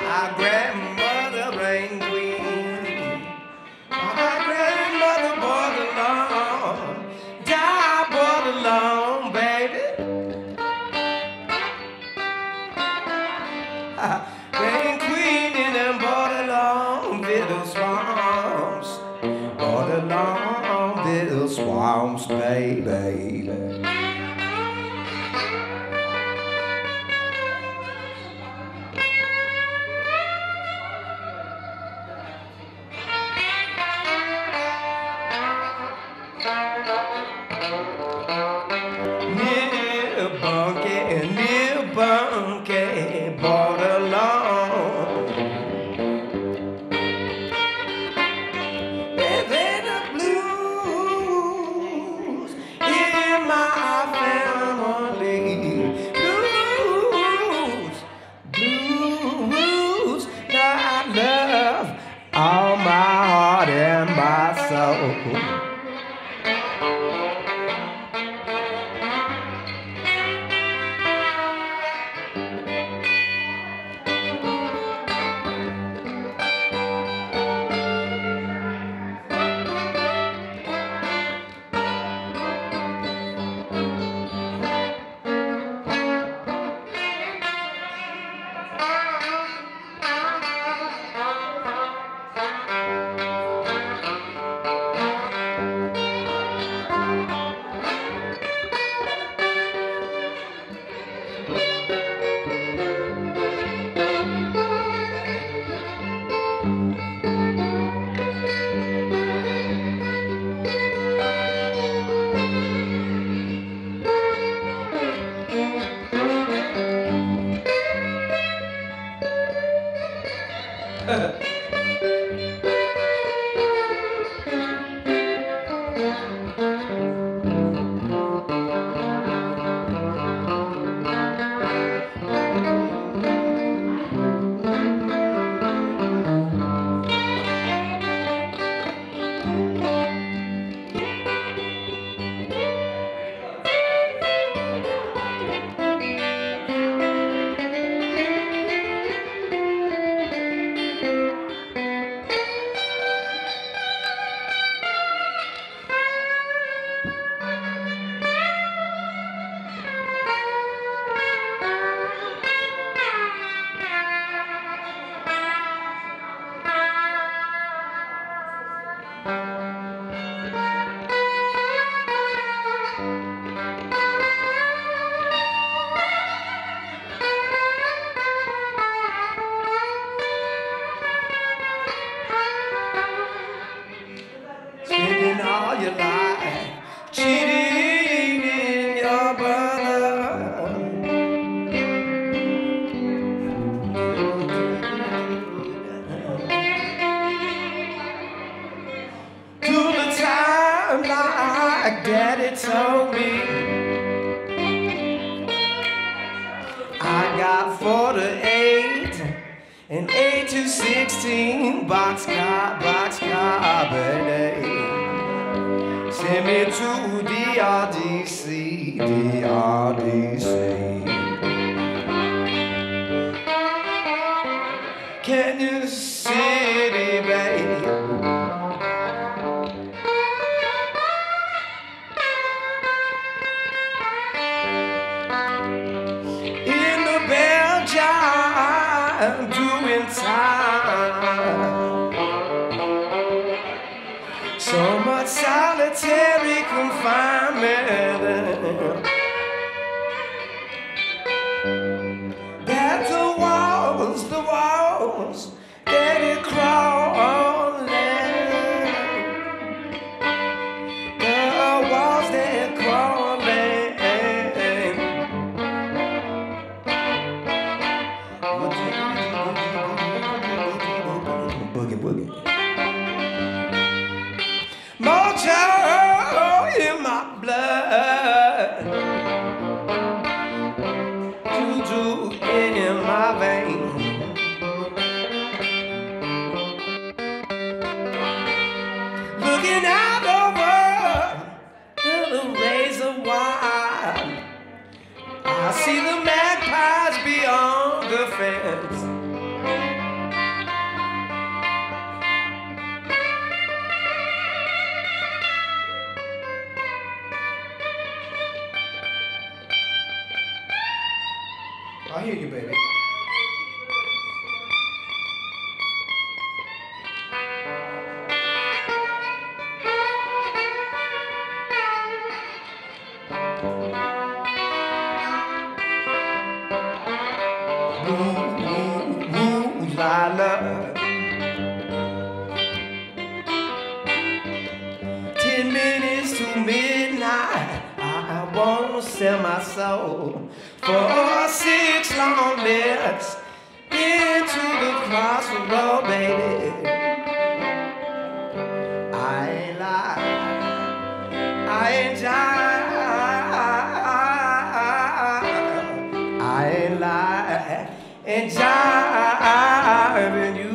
My grandmother rain queen. My grandmother Bordellon. Die Bordellon, baby. Rain queen in them Bordellon little swamps. Bordellon little swamps, baby. Near bunky, Bordellon. There's the blues in my family. Blues that I love all my heart and my soul. Spending all your life cheating your brother. To the time like Daddy told me, I got 48 and 8 to 16 boxcar, baby. Send me to DRDC. Can you City, baby? In the Belgium, doing time. So much solitary confinement that the walls that it crawling, the walls that crawling. Boogie, boogie. Mojo in my blood, juju in my veins. Looking out over the razor wire, I see the magpies beyond the fence. I love. 10 minutes to midnight, I won't sell my soul for 6 long minutes into the crossroad, baby. I ain't lying, I ain't jive, I ain't lying and jiving you.